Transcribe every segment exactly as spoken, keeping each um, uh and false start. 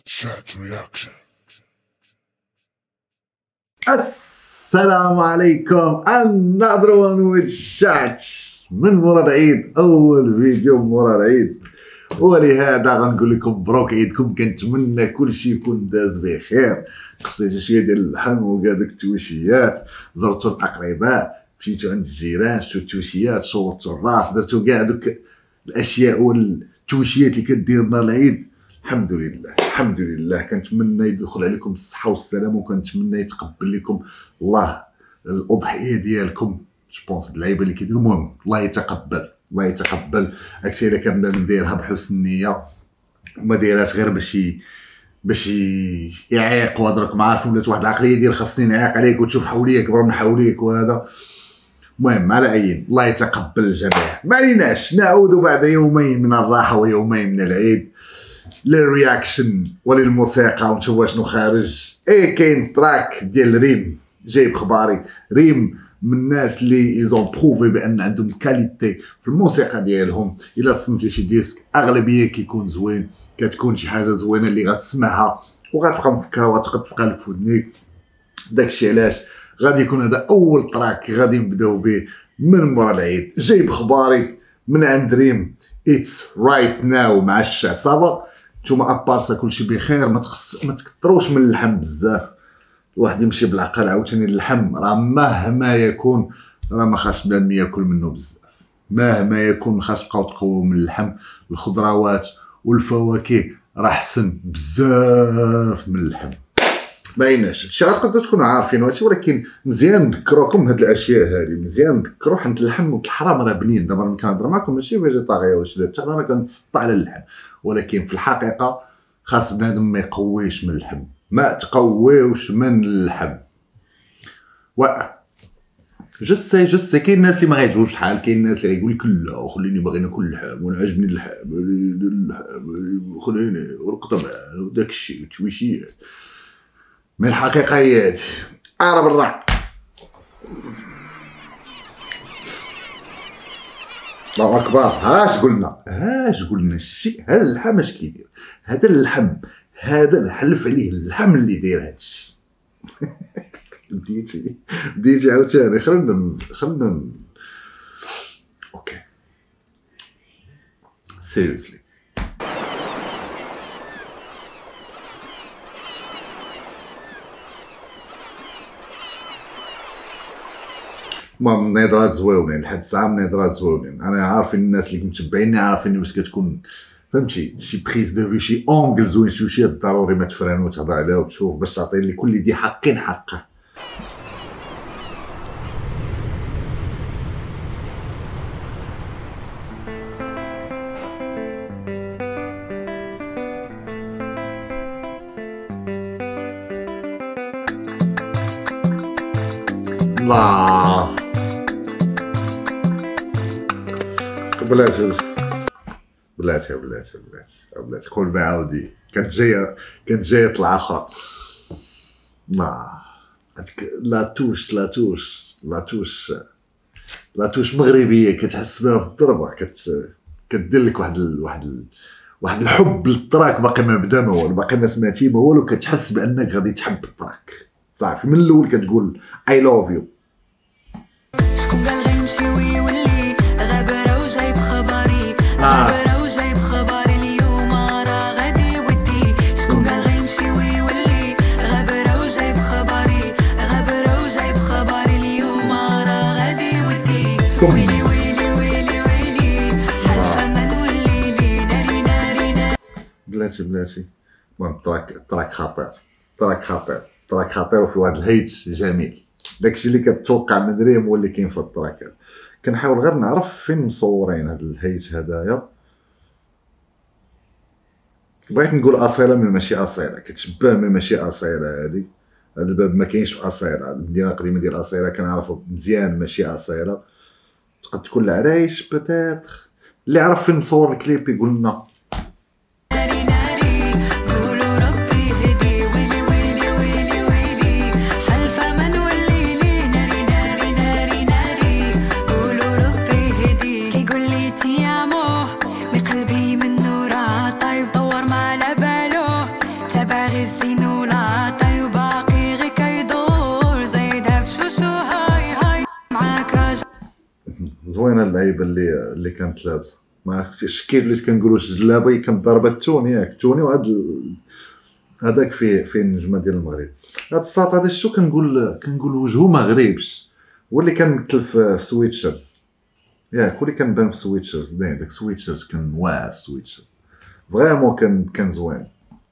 Chat reaction. السلام عليكم. another one with chat من مورا العيد، اول فيديو من مورا العيد، ولهذا غنقول لكم مبروك عيدكم. كنتمنى كلشي يكون داز بخير. قصيتو شويه ديال اللحم وكاع داك التويشيات، زرتو الاقرباء، مشيتو عند الجيران، شفتو التويشيات، صورتو الراس، درتو كاع دوك الاشياء والتويشيات اللي كدير نهار العيد. الحمد لله الحمد لله. كنتمنى يدخل عليكم الصحه والسلامه، وكنتمنى يتقبل لكم الله الاضحيه ديالكم. جوبونس اللعيبه اللي كيديروا، المهم الله يتقبل الله يتقبل. هادشي اللي كنبدا نديرها بحسن النيه، وما دايرهاش غير باش باش يعيق. وهضركم عارفين ولات واحد العقليه ديال خاصني نعيق عليك وتشوف حوليك كبر من حوليك وهذا. المهم على اي الله يتقبل الجميع. ما عليناش، نعود بعد يومين من الراحه ويومين من العيد للرياكشن وللموسيقى، ونشوف شنو خارج. اي كاين تراك ديال ريم جايب خباري. ريم من الناس اللي ايزون بروفي بان عندهم كاليتي في الموسيقى ديالهم. الا تصنتي شي ديسك اغلبيه كيكون زوين، كتكون شي حاجه زوينه اللي غتسمعها وغتبقى مفكره وغتبقى لك في ودنيك. داكشي علاش غادي يكون هذا اول تراك غادي نبداو به من مورا العيد. جايب خباري من عند ريم، اتس رايت ناو مع الشع صافا. نتوما ابارسا كلشي بخير، ما تخص ما تكثروش من اللحم بزاف. الواحد يمشي بالعقل. عاوتاني اللحم راه مهما يكون راه ما خاص بنادم ياكل منه بزاف، مهما يكون خاص تبقاو تقووا من اللحم. الخضروات والفواكه راه احسن بزاف من اللحم. بايناش هادشي غتقدروا تكونوا عارفين هادشي، ولكن مزيان نذكروكم هاد الاشياء هادي، مزيان نذكروا حيت اللحم والحرام راه بنين. دابا ملي كنهضر معكم ماشي فيجيتاريا واش حتى انا كنتسطى على اللحم، ولكن في الحقيقه خاص بنادم ما يقويش من اللحم، ما تقويوش من اللحم. و جست جست كاين الناس اللي ما غيعجبوش الحال، كاين الناس اللي غيقول لك لا خليني باغي ناكل اللحم وانا عاجبني اللحم اللحم خليني والقطب وداك الشيء والتويشيات. من الحقيقه هي هادي. انا برا الله اكبر. هاش قلنا هاش قلنا الشيء. هذا اللحم اش كيدير؟ هذا اللحم هذا نحلف عليه اللحم اللي داير هادشي. بديتي بديتي عاوتاني. خلينا خلينا اوكي سيريوسلي. المهم نظرات زويونين لحد الساعه، نظرات زويونين. انا عارفين الناس اللي متبعيني عارفين واش كتكون فهمتي شي بريز دو في شي اونغل زوين، شي شي ضروري ما تفران وتهضر عليها وتشوف باش تعطي لكل ذي حق حقه. الله بلاتي بلاتي بلاتي بلاتي بلاتي قول بعاودي. كانت جايه كانت جايه طلعه اخرى. لا لا توش لا توش لا توش لا توش مغربيه، كتحس بها في الضربه، كت كدير لك واحد ال... واحد ال... واحد الحب للتراك. باقي ما بدا ما والو، باقي ما سمعتي ما والو، كتحس بانك غادي تحب التراك صافي من الاول. كتقول اي لوف يو. شكون قال غيمشي ويولي غابره وجايب خباري، غابره وجايب خباري اليوم راه غادي يودي. شكون قال غيمشي ويولي غابره وجايب خباري، غابره وجايب خباري اليوم راه غادي يودي. ويلي ويلي ويلي ويلي حلفه ما نولي لي ناري ناري ناري. بلاتي بلاتي. المهم التراك التراك خطير، التراك خطير، التراك خطير وفي واحد الهيت جميل. داكشي اللي كتوقع من ريم هو اللي كاين في التراك هذا. كنحاول غير نعرف فين مصورين هذا الهيت هدايا. بغيت نقول اصيله من ماشي اصيله، كتشبه من ماشي اصيله. هادي هذا الباب ما كاينش في اصيله. المدينه القديمه ديال اصيله كنعرفو مزيان ماشي اصيله. تقد تكون العرايش بتاتر. اللي عرف فين مصور الكليب يقول لنا. زوينه اللعيبه اللي اللي كانت لابسه. ما عرفتش كيف اللي كنقولوا جلابه كانت ضاربه التوني ياك التوني وهاد ال... هذاك في في النجمه ديال المغرب. هاد الساط هذا شو كنقول كنقول وجهه ما غريبش، هو اللي كنمثل في سويتشرز ياك، هو اللي كنبان في سويتشرز داك سويتشرز كان واعر سويتشرز فريمون كان كان زوين.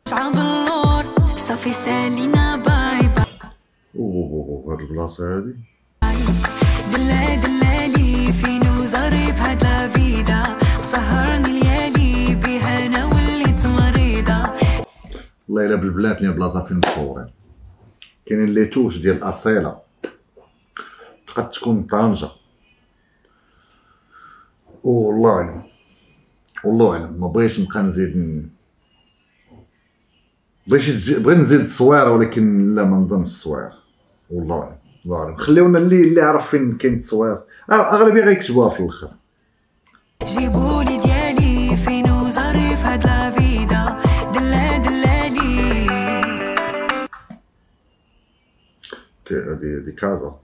صافي سالينا باي باي. اوه هاد البلاصه هادي دلا دلالي فين وظريف هاد لا فيدا سهرني الليالي بها انا وليت مريضه. والله الا بالبلاد اللي بلاصه فين مصورين كاينين لي توش ديال الاصيله تقد تكون طنجه. والله اعلم والله اعلم ما بغيتش نبقى نزيد بغيت بغيت نزيد التصويره ولكن لا ما نظنش التصوير. والله اعلم الله اعلم خليونا اللي اللي عرف فين كاين التصوير اغلبيه غيكتبوها في الاخر. جيبولي ديالي فين وظريف هاد لا فيدا دلا دلالي. هادي هادي كازا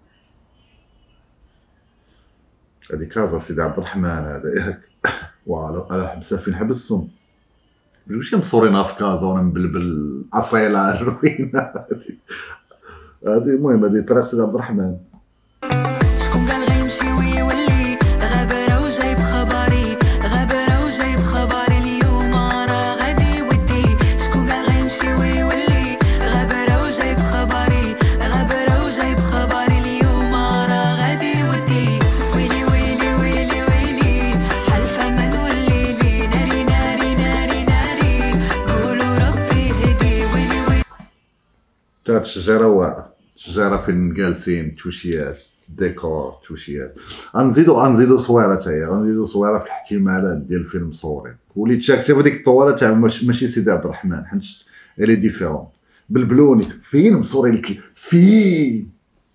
هادي كازا سيدي عبد الرحمن هذا ياك. وعلى على حبسه فين حبسهم واش مصورينها في كازا وانا مبلبل اصيله روينه هادي هادي. المهم هادي طريق سيدي عبد الرحمن. شكون قال غيمشي ويولي غابره وجايب خباري غابره وجايب خباري اليوم راه غادي ودي. شكون قال غيمشي ويولي غابره وجايب خباري غابره وجايب خباري اليوم راه غادي ودي. ويلي ويلي ويلي ويلي حلفه ما نولي لي ناري ناري ناري ناري قولوا ربي هدي. ويلي ويلي هاد الشجره واعره شجره فين جالسين توشيات ديكور توشيات. غنزيدو غنزيدو صويره حتى هي غنزيدو صويره في الاحتمالات ديال فين مصورين. وليت شاكته بديك الطواله تاع ماشي سيدي عبد الرحمن حيت الي ديفيرون بالبلوني فين مصورين الكليب فين.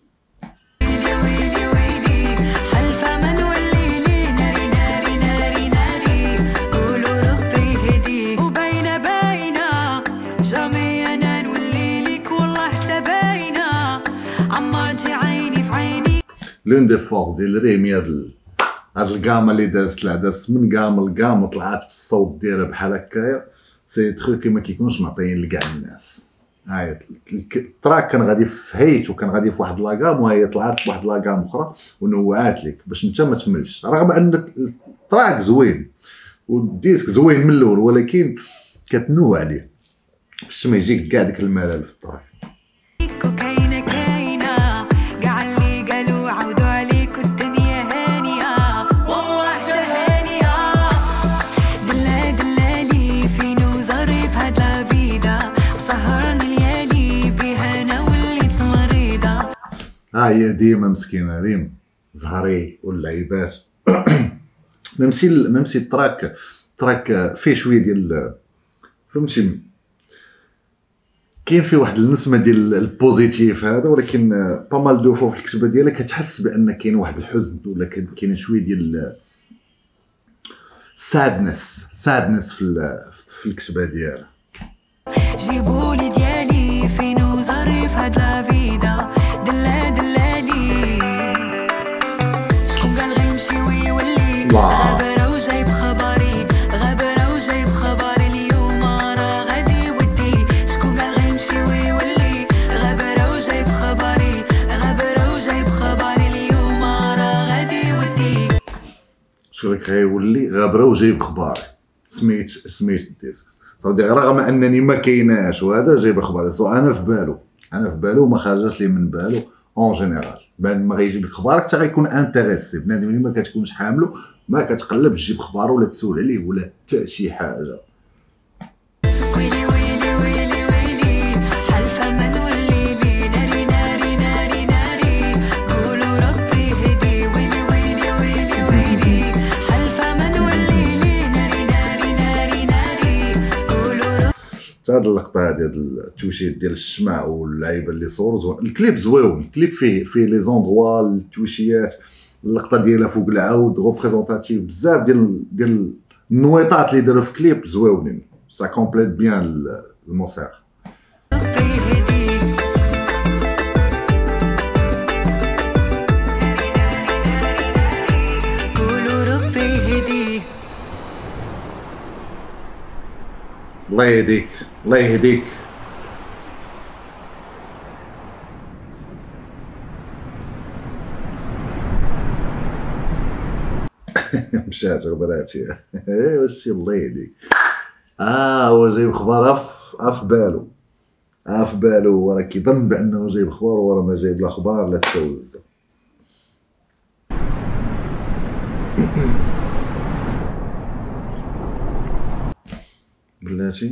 ويلي ويلي حلفه ما نولي لي ناري ناري ناري ناري قولوا ربي هدي. وباينه باينه جامي انا نولي ليك والله حتى باينه عمرتي عيني في عيني. لون دي فور ديال ريمي هاد هاد الكاما اللي دازت لا دازت من كاما لكاما طلعت بالصوت ديالها بحال هكايا سي تخوك اللي ما كيكونوش معطيين لكاع الناس. هاي التراك كان غادي في هيت وكان غادي في واحد لاكام وهي طلعت في واحد لاكام اخرى ونوعات لك باش انت ما تملش رغم ان التراك زوين والديسك زوين من الاول ولكن كتنوع عليه باش ما يجيك كاع داك الملل في التراك. كاينه كاينه كاع اللي قالوا عاودوا عليك والدنيا هانيه والله تهانيه. دلا دلالي فين وظريف هاد لا فيدا سهرني الليالي بها انا وليت مريضه. ها هي ديما مسكينه ريم زهري واللعيبات. ميمسي ميمسي التراك التراك فيه شويه ديال فهمتي كاين فيه واحد النسمه ديال البوزيتيف هذا ولكن بامال دو فوا في الكتابه ديالها كتحس بان كاين واحد الحزن ولا كاين شويه ديال سادنس سادنس في في الكتابه ديالها. جيبولي ديالي فين وظريف هاد لا فيدا دلا دلالي. شكون قال غيمشي ويولي غابره وجايب خباري غابره وجايب خباري اليوم راه غادي ودي. شكون قال غيمشي ويولي غابره وجايب خباري غابره وجايب خباري اليوم راه غادي ودي. شكون غيولي غابره وجايب خباري سميت سميت الديسك رغم انني ما كايناش وهذا جايب اخبار سو انا في بالو انا في بالو ما خرجتش لي من بالو اون جينيرال بعد ما غيجيب لك خبارك حتى غيكون انتريسي بنادم اللي ما كتكونش حاملو ما كتقلب تجيب خبار ولا تسول عليه ولا حتى شي حاجه. ويلي ويلي ويلي ويلي حلفه ما نولي لي ناري ناري ناري ناري قولوا ربي هدي. ويلي ويلي ويلي ويلي حلفه ما نولي لي ناري ناري ناري ناري قولوا ربي. هاد اللقطه هادي التوشيت ديال الشمع واللعيبه اللي صوروا زوين. الكليب زويون الكليب فيه فيه لي زوندروا التوشيات اللقطه ديالها فوق العود ريبريزونطاتيف بزاف ديال ديال النويطات اللي داروا في كليب زويونين سا كومبليت بيان الموسيقى. الله يهديك الله يهديك. مشات غبراتي. واش الله يهديك. اه هو جايب خبار اف اف بالو اف بالو وراه كيظن بانه جايب خبار وراه ما جايب لا خبار لا تسوز. بلاتي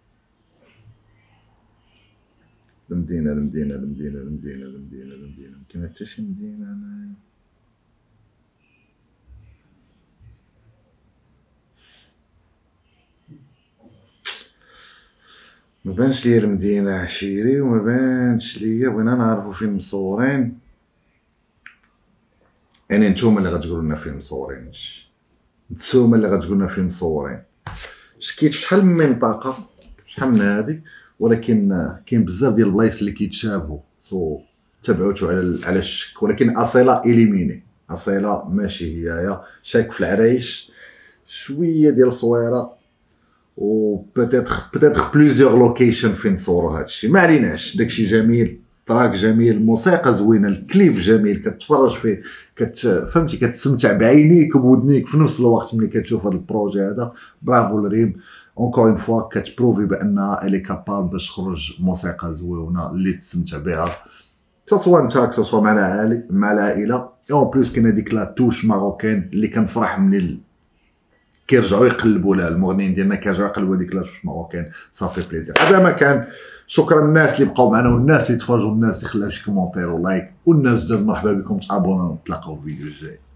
المدينة المدينة المدينة المدينة المدينة المدينة مكاين حتى شي مدينة هنايا. ما بانش ليا المدينة عشيري وما بانش ليا. بغينا نعرفو فين مصورين، يعني نتوما اللي غتقولوا لنا فين مصورين، نتوما اللي غتقولوا لنا فين مصورين. شكيت شحال من منطقة شحال من هادي، ولكن كاين بزاف ديال البلايص اللي كيتشابهوا سو تبعوتو على على الشك. ولكن اصيله اليميني، اصيله ماشي هيايا. شاك في العرايش شويه ديال الصويره و بيتيتر بيتيتر بليزيور لوكيشن فين صوروا هادشي. ما عليناش، داكشي جميل، تراك جميل، الموسيقى زوينه، الكليب جميل، كتفرج فيه كت فهمتي كتستمتع بعينيك وبودنيك في نفس الوقت ملي كتشوف هذا البروجي هذا. برافو لريم اونكور اون فوا، كتبروفي بانها الي كابابل باش تخرج موسيقى زوينه اللي تستمتع بها كسوا انت كسوا مع العائله مع العائله. اون بليس كاين هذيك لا توش ماروكان اللي كنفرح من كيرجعوا يقلبوا لها المغنيين ديالنا، كيرجعوا يقلبوا هذيك لا توش ماروكان صافي بليزير. هذا ما كان. شكرا للناس اللي بقاو معنا والناس اللي تفرجوا، الناس اللي خلاو شي كومونتير ولايك، والناس جداد مرحبا بكم، تابوناو، نتلاقاو في الفيديو الجاي.